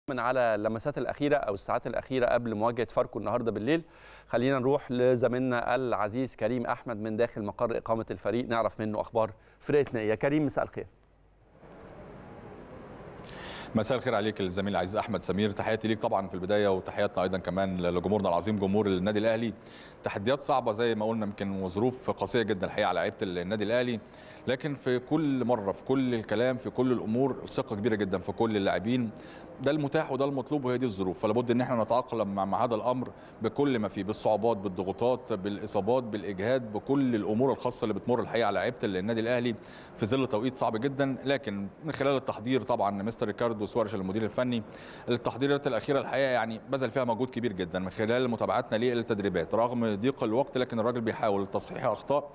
من على اللمسات الأخيرة أو الساعات الأخيرة قبل مواجهة فاركو النهاردة بالليل، خلينا نروح لزميلنا العزيز كريم أحمد من داخل مقر إقامة الفريق نعرف منه أخبار فرقتنا. يا كريم مساء الخير. مساء الخير عليك الزميل العزيز احمد سمير، تحياتي ليك طبعا في البدايه وتحياتنا ايضا كمان لجمهورنا العظيم جمهور النادي الاهلي. تحديات صعبه زي ما قلنا يمكن وظروف قاسيه جدا الحقيقه على لعيبه النادي الاهلي، لكن في كل مره في كل الكلام في كل الامور ثقه كبيره جدا في كل اللاعبين. ده المتاح وده المطلوب وهي دي الظروف، فلابد ان احنا نتاقلم مع هذا الامر بكل ما فيه، بالصعوبات بالضغوطات بالاصابات بالاجهاد بكل الامور الخاصه اللي بتمر الحقيقه على لعيبه النادي الاهلي في ظل توقيت صعب جدا. لكن من خلال التحضير طبعا مستر ريكاردو سوارش المدير الفني، التحضيرات الاخيره الحقيقه يعني بذل فيها مجهود كبير جدا من خلال متابعتنا للتدريبات رغم ضيق الوقت، لكن الراجل بيحاول تصحيح اخطاء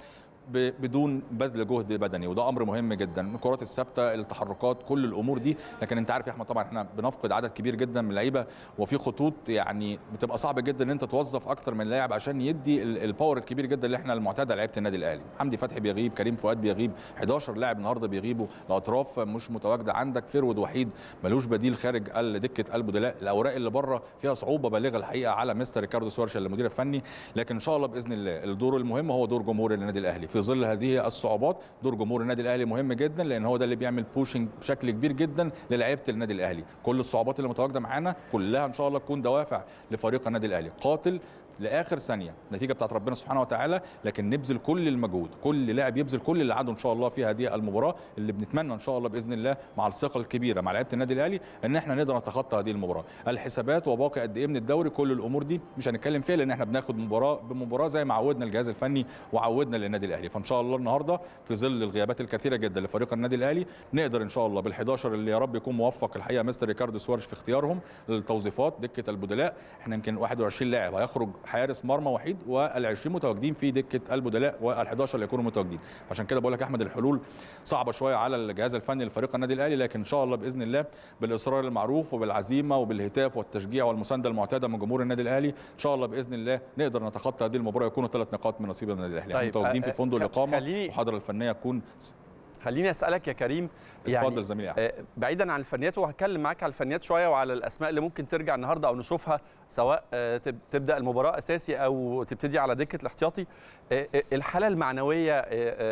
بدون بذل جهد بدني، وده امر مهم جدا. الكرات الثابته التحركات كل الامور دي، لكن انت عارف يا احمد طبعا احنا بنفقد عدد كبير جدا من اللعيبه، وفي خطوط يعني بتبقى صعب جدا ان انت توظف اكتر من لاعب عشان يدي الباور الكبير جدا اللي احنا المعتاد على لعيبه النادي الاهلي. حمدي فتحي بيغيب، كريم فؤاد بيغيب، 11 لاعب النهارده بيغيبوا، الاطراف مش متواجده، عندك فيرود وحيد ملوش بديل خارج دكه البدلاء، الاوراق اللي بره فيها صعوبه بالغه الحقيقه على مستر ريكاردو سوارش المدير الفني. لكن ان شاء الله باذن الله الدور المهم هو دور جمهور النادي الاهلي في ظل هذه الصعوبات. دور جمهور النادي الاهلي مهم جدا لان هو ده اللي بيعمل بوشنج بشكل كبير جدا للاعيبه النادي الاهلي. كل الصعوبات اللي متواجده معانا كلها ان شاء الله تكون دوافع لفريق النادي الاهلي، قاتل لاخر ثانيه، نتيجه بتاعت ربنا سبحانه وتعالى، لكن نبذل كل المجهود، كل لاعب يبذل كل اللي عنده ان شاء الله في هذه المباراه اللي بنتمنى ان شاء الله باذن الله مع الثقه الكبيره مع لعيبه النادي الاهلي ان احنا نقدر نتخطى هذه المباراه. الحسابات وباقي قد ايه من الدوري كل الامور دي مش هنتكلم فيها لان احنا بناخد مباراه بمباراه زي ما عودنا الجهاز الفني وعودنا للنادي الاهلي. فان شاء الله النهارده في ظل الغيابات الكثيره جدا لفريق النادي الاهلي نقدر ان شاء الله بال11 اللي يا رب يكون موفق الحقيقه مستر ريكاردو سوارش في اختيارهم للتوظيفات دكه البدلاء. احنا يمكن 21 لاعب، هيخرج حارس مرمى وحيد وال20 متواجدين في دكه البدلاء وال11 اللي يكونوا متواجدين. عشان كده بقول لك يا احمد الحلول صعبه شويه على الجهاز الفني لفريق النادي الاهلي، لكن ان شاء الله باذن الله بالاصرار المعروف وبالعزيمه وبالهتاف والتشجيع والمسانده المعتاده من جمهور النادي الاهلي ان شاء الله باذن الله نقدر نتخطى هذه المباراه يكونوا 3 نقاط من نصيب النادي الاهلي. طيب متواجدين في فندق الاقامه والحضره الفنيه تكون. خليني اسالك يا كريم، يعني اتفضل زميلي احمد. بعيدا عن الفنيات وهتكلم معاك على الفنيات شويه وعلى الاسماء اللي ممكن ترجع النهارده او نشوفها سواء تبدا المباراه اساسي او تبتدي على دكه الاحتياطي، الحاله المعنويه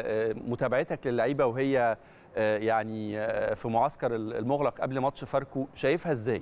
متابعتك للعيبه وهي يعني في معسكر المغلق قبل ماتش فاركو شايفها ازاي؟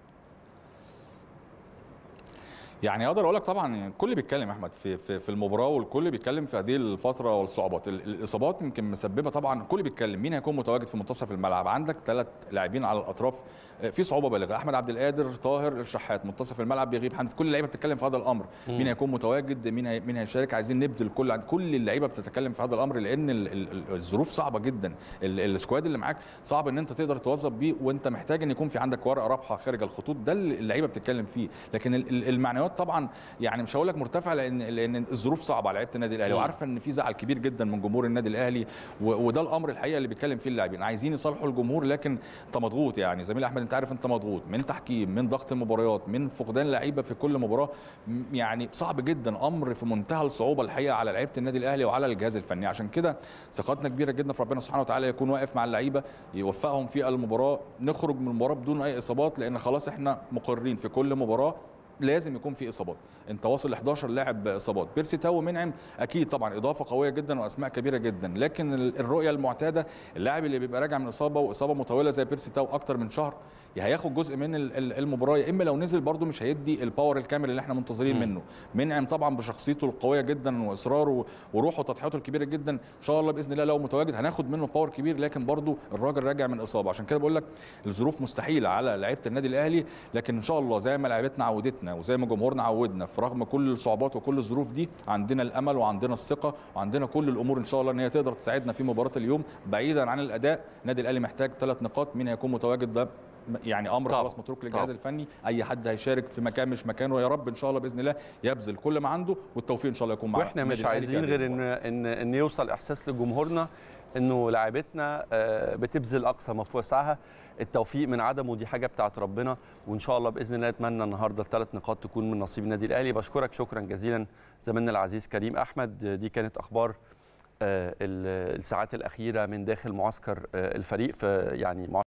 يعني اقدر اقول لك طبعا الكل بيتكلم يا احمد في المباراه والكل بيتكلم في هذه الفتره والصعوبات، الاصابات يمكن مسببه طبعا الكل بيتكلم مين هيكون متواجد في منتصف الملعب. عندك 3 لاعبين على الاطراف في صعوبه بالغه، احمد عبد القادر طاهر الشحات، منتصف الملعب بيغيب حمدي، كل اللعيبه بتتكلم في هذا الامر مين هيكون متواجد مين هيشارك. عايزين نبذل كل اللعيبه بتتكلم في هذا الامر لان الظروف صعبه جدا، السكواد اللي معاك صعب ان انت تقدر توظف بيه وانت محتاج ان يكون في عندك ورقه رابحه خارج الخطوط، ده اللعيبه بتتكلم فيه. لكن المعنويات طبعا يعني مش هقول لك مرتفعه لان الظروف صعبه على لعيبه النادي الاهلي وعارفه ان في زعل كبير جدا من جمهور النادي الاهلي، وده الامر الحقيقه اللي بيتكلم فيه اللاعبين، عايزين يصالحوا الجمهور. لكن انت مضغوط يعني زميلي احمد، انت عارف انت مضغوط من تحكيم من ضغط المباريات من فقدان لعيبه في كل مباراه، يعني صعب جدا، امر في منتهى الصعوبه الحقيقه على لعيبه النادي الاهلي وعلى الجهاز الفني. عشان كده ثقتنا كبيره جدا في ربنا سبحانه وتعالى يكون واقف مع اللعيبه يوفقهم في المباراه، نخرج من المباراه بدون اي اصابات لان خلاص احنا مقررين في كل مباراه لازم يكون في اصابات. انت واصل ل 11 لاعب اصابات، بيرسي تاو ومنعم اكيد طبعا اضافه قويه جدا واسماء كبيره جدا، لكن الرؤيه المعتاده اللاعب اللي بيبقى راجع من اصابه واصابه مطوله زي بيرسي تاو اكتر من شهر يا هياخد جزء من المباراه، يا اما لو نزل برده مش هيدي الباور الكامل اللي احنا منتظرين منه. منعم طبعا بشخصيته القويه جدا واصراره وروحه وتضحياته الكبيره جدا ان شاء الله باذن الله لو متواجد هناخد منه باور كبير، لكن برده الراجل راجع من اصابه. عشان كده بقول لك الظروف مستحيله على لعيبه النادي الاهلي، لكن ان شاء الله زي ما لعيبتنا عودتنا وزي ما جمهورنا عودنا في رغم كل الصعوبات وكل الظروف دي عندنا الامل وعندنا الثقه وعندنا كل الامور ان شاء الله ان هي تقدر تساعدنا في مباراه اليوم. بعيدا عن الاداء النادي الاهلي محتاج 3 نقاط، مين هيكون متواجد ده يعني امر خلاص متروك للجهاز الفني، اي حد هيشارك في مكان مش مكانه يا رب ان شاء الله باذن الله يبذل كل ما عنده والتوفيق ان شاء الله يكون معاه. واحنا مش عايزين غير ان يوصل احساس لجمهورنا انه لاعبتنا بتبذل اقصى ما في وسعها، التوفيق من عدمه دي حاجه بتاعت ربنا، وان شاء الله باذن الله اتمنى النهارده ال3 نقاط تكون من نصيب النادي الاهلي. بشكرك شكرا جزيلا زميلنا العزيز كريم احمد. دي كانت اخبار الساعات الاخيره من داخل معسكر الفريق في يعني